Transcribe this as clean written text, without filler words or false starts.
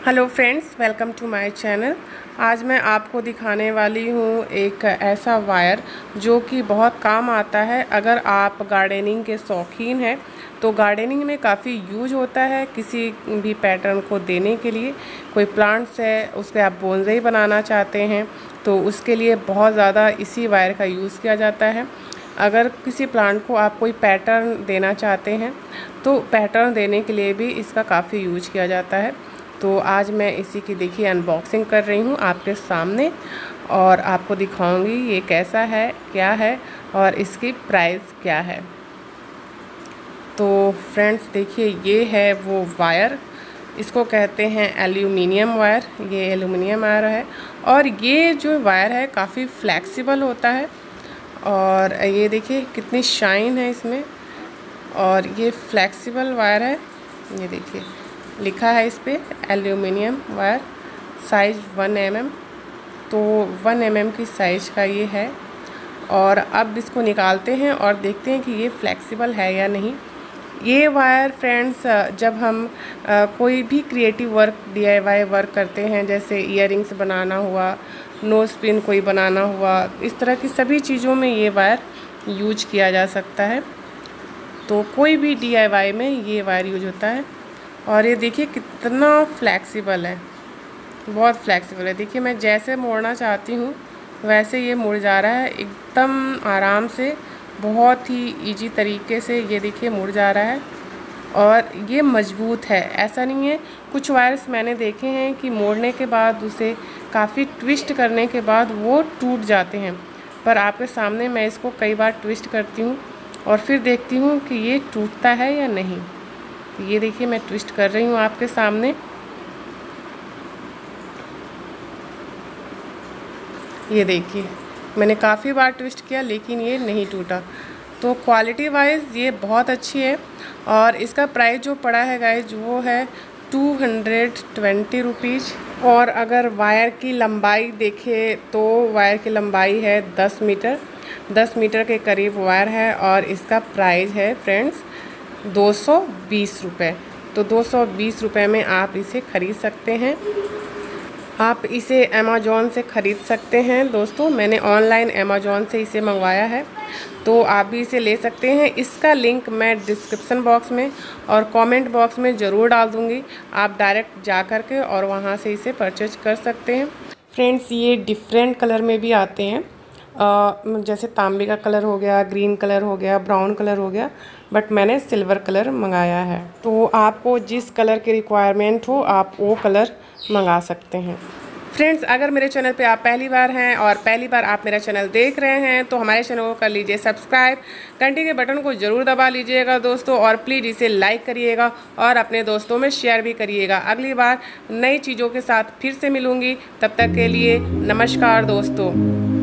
Hello friends, welcome to my channel. आज मैं आपको दिखाने वाली हूँ एक ऐसा वायर जो कि बहुत काम आता है। अगर आप गार्डनिंग के शौकीन हैं तो गार्डनिंग में काफ़ी यूज होता है। किसी भी पैटर्न को देने के लिए, कोई प्लांट्स है उसके आप बोनसाई बनाना चाहते हैं तो उसके लिए बहुत ज़्यादा इसी वायर का यूज़ किया जाता है। अगर किसी प्लांट को आप कोई पैटर्न देना चाहते हैं तो पैटर्न देने के लिए भी इसका काफ़ी यूज किया जाता है। तो आज मैं इसी की देखिए अनबॉक्सिंग कर रही हूँ आपके सामने और आपको दिखाऊंगी ये कैसा है, क्या है और इसकी प्राइस क्या है। तो फ्रेंड्स देखिए, ये है वो वायर, इसको कहते हैं एल्यूमिनियम वायर। ये एल्यूमिनियम वायर है और ये जो वायर है काफ़ी फ्लेक्सिबल होता है। और ये देखिए कितनी शाइन है इसमें, और ये फ्लेक्सिबल वायर है। ये देखिए लिखा है इस पे एल्यूमिनियम वायर, साइज़ 1 mm। तो 1 mm की साइज़ का ये है। और अब इसको निकालते हैं और देखते हैं कि ये फ्लेक्सिबल है या नहीं। ये वायर फ्रेंड्स, जब हम कोई भी क्रिएटिव वर्क, DIY वर्क करते हैं, जैसे इयररिंग्स बनाना हुआ, नोज पिन कोई बनाना हुआ, इस तरह की सभी चीज़ों में ये वायर यूज किया जा सकता है। तो कोई भी DIY में ये वायर यूज होता है। और ये देखिए कितना फ्लेक्सिबल है, बहुत फ्लेक्सिबल है। देखिए मैं जैसे मोड़ना चाहती हूँ वैसे ये मुड़ जा रहा है, एकदम आराम से, बहुत ही इजी तरीके से ये देखिए मुड़ जा रहा है। और ये मजबूत है, ऐसा नहीं है। कुछ वायर्स मैंने देखे हैं कि मोड़ने के बाद उसे काफ़ी ट्विस्ट करने के बाद वो टूट जाते हैं, पर आपके सामने मैं इसको कई बार ट्विस्ट करती हूँ और फिर देखती हूँ कि ये टूटता है या नहीं। ये देखिए मैं ट्विस्ट कर रही हूँ आपके सामने। ये देखिए मैंने काफ़ी बार ट्विस्ट किया लेकिन ये नहीं टूटा। तो क्वालिटी वाइज ये बहुत अच्छी है। और इसका प्राइस जो पड़ा है गाइज वो है 220 रुपीज़। और अगर वायर की लंबाई देखें तो वायर की लंबाई है 10 मीटर, 10 मीटर के करीब वायर है। और इसका प्राइस है फ्रेंड्स 220 रुपये। तो 220 रुपये में आप इसे ख़रीद सकते हैं। आप इसे अमेज़ॉन से ख़रीद सकते हैं दोस्तों। मैंने ऑनलाइन अमेज़ॉन से इसे मंगवाया है, तो आप भी इसे ले सकते हैं। इसका लिंक मैं डिस्क्रिप्शन बॉक्स में और कमेंट बॉक्स में ज़रूर डाल दूँगी। आप डायरेक्ट जा कर के और वहाँ से इसे परचेज कर सकते हैं। फ्रेंड्स ये डिफरेंट कलर में भी आते हैं, जैसे तांबे का कलर हो गया, ग्रीन कलर हो गया, ब्राउन कलर हो गया, बट मैंने सिल्वर कलर मंगाया है। तो आपको जिस कलर की रिक्वायरमेंट हो आप वो कलर मंगा सकते हैं। फ्रेंड्स अगर मेरे चैनल पे आप पहली बार हैं और पहली बार आप मेरा चैनल देख रहे हैं तो हमारे चैनल को कर लीजिए सब्सक्राइब, घंटी के बटन को ज़रूर दबा लीजिएगा दोस्तों, और प्लीज़ इसे लाइक करिएगा और अपने दोस्तों में शेयर भी करिएगा। अगली बार नई चीज़ों के साथ फिर से मिलूँगी, तब तक के लिए नमस्कार दोस्तों।